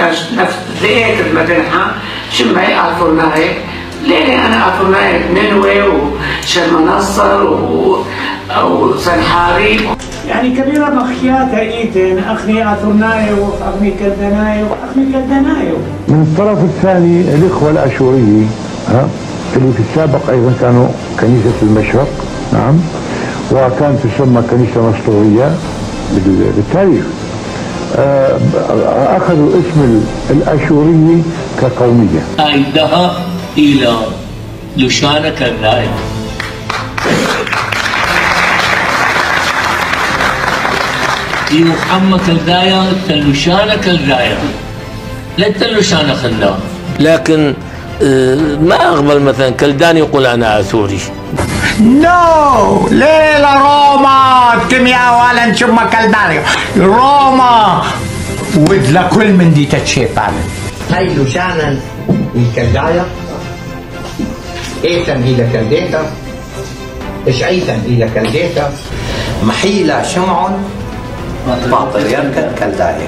نفس لقيت المدنحة شمي أفرناي ليه أنا أفرناي نينوي وشرم نصر وسنحاري يعني كبيرة مخيات ايتن اخني اثرنايو واخني كلدنايو واخني كلدنايو. من الطرف الثاني الاخوة الاشوريين اللي في السابق ايضا كانوا كنيسة المشرق، نعم، وكانت تسمى كنيسة مسطورية بالتاريخ، اخذوا اسم الاشوري كقومية. ايدها الى لشانة كلدايا. في محمد كلدايا تلوشانة كلدايا لا تلوشانة خلا، لكن ما اقبل مثلا كلداني يقول انا اثوري. نو ليلة روما كيمياء ولا نشم كلداني روما ودلا كل من دي تتشيبان. هاي لوشانا الكلدايا ايتن الى كلديتا اشعيتا الى كلديتا محيلا شمعون بطريركة كلدايا.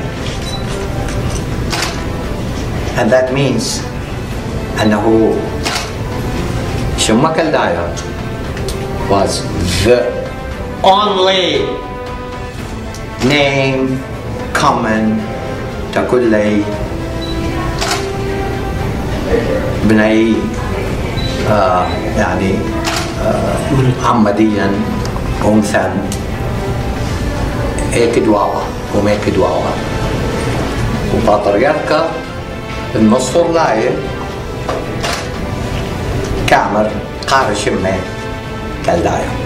and that means أنه شم كلدايا was the only name common to كل بني يعني عمديا أنثى هيك دواوة وميك دواوة وبطريركة النصر لاي كامر قارش مي كالدايا.